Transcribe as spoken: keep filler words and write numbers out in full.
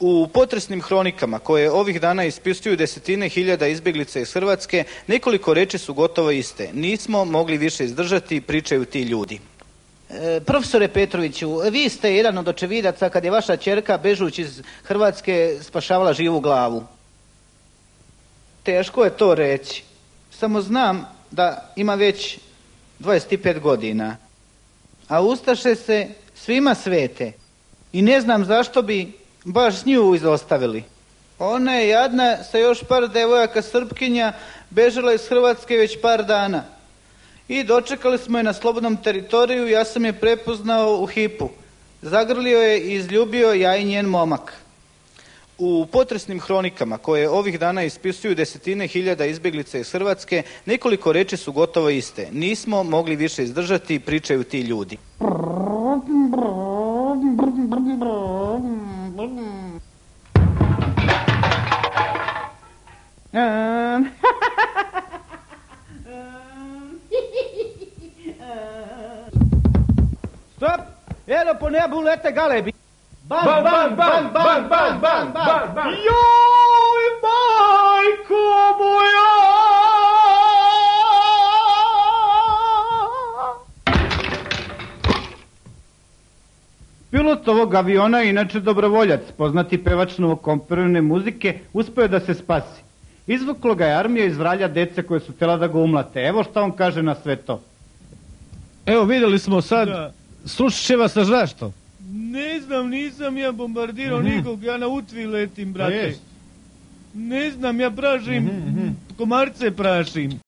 U potresnim hronikama, koje ovih dana ispisuju desetine hiljada izbjeglica iz Hrvatske, nekoliko reči su gotovo iste. Nismo mogli više izdržati, pričaju ti ljudi. E, profesore Petroviću, vi ste jedan od očevidaca kad je vaša ćerka, bežući iz Hrvatske, spašavala živu glavu. Teško je to reći. Samo znam da ima već dvadeset pet godina. A ustaše se svima svete. I ne znam zašto bi baš nju izostavili. Ona je jadna sa još par devojaka Srpkinja bežala iz Hrvatske već par dana. I dočekali smo je na slobodnom teritoriju, ja sam je prepoznao u hipu. Zagrlio je i izljubio ja i njen momak. U potresnim hronikama, koje ovih dana ispisuju desetine hiljada izbjeglica iz Hrvatske, nekoliko reči su gotovo iste. Nismo mogli više izdržati, pričaju ti ljudi. Stop! Eno po nebu lete galebi. Bang, bang, bang, bang, bang, bang, bang, bang. Joj, majko moja! Pilot ovog aviona je inače dobrovoljac, poznati pevač novokomponovane muzike, uspio je da se spasi. Izvuklo ga je armija iz Vralja dece koje su tela da ga umlate. Evo šta on kaže na sve to. Evo vidjeli smo sad, Da. slušat će vas na zašto? Ne znam, nisam ja bombardirao nikog, ja na Utvi letim, brate. jest. Ne znam, ja pražim, komarce prašim.